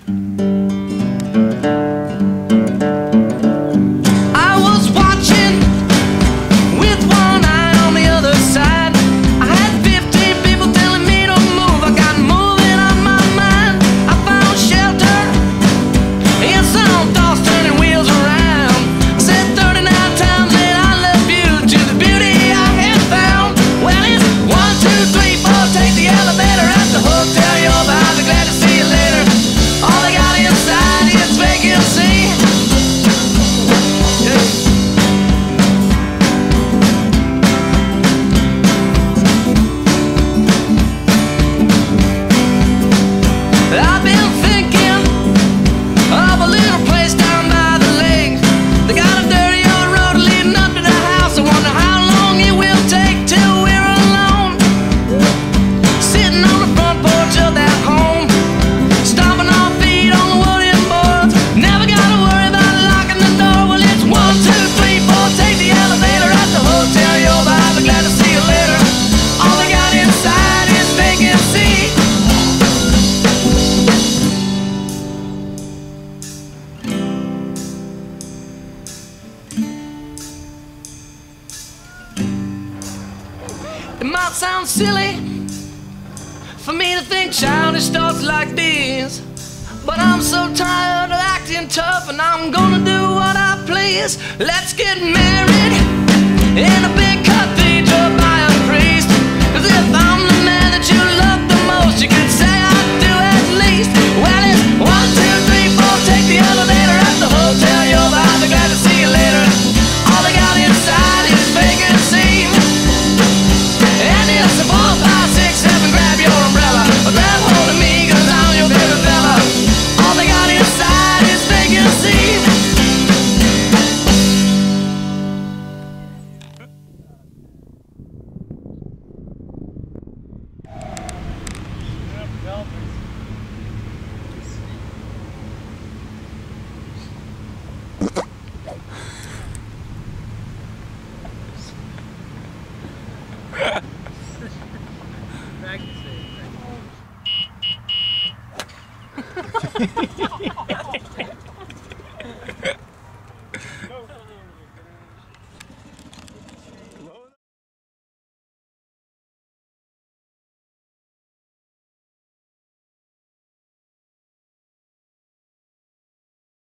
I was watching with one eye on the other side. I had 15 people telling me to move. I got moving on my mind. I found shelter in some thoughts turning wheels around. I said 39 times that I love you to the beauty I had found. Well, it's 1, 2, 3, 4. Take the elevator at the hotel. You're behind. Be glad to see you later. All I got inside is vacancy. I've been thinking of a little place down by the lake. They got a dirty old road leading up to the house. I wonder how long it will take till we're alone, sitting on the front porch of that home, stomping our feet on the wooden boards. Never gotta worry about locking the door. Well, it's 1, 2, 3, 4. Take the elevator at the hotel. You're behind. Be glad to see you later. All I got inside is vacancy. It might sound silly for me to think childish thoughts like these, but I'm so tired of acting tough, and I'm gonna do what I please. Let's get married in a big cathedral by a priest. 'Cause if I'm the man that you love the most, you can say I do at least. Well, it's 1, 2, 3, 4. Take the elevator at the hotel. You're behind. Be glad to see you later. All I got inside is vacancy. And it's a 4, 5, 6, 7. Grab your umbrella, grab hold of me, 'cause I'm your baby fella. All they got inside is vacancy. Practice it.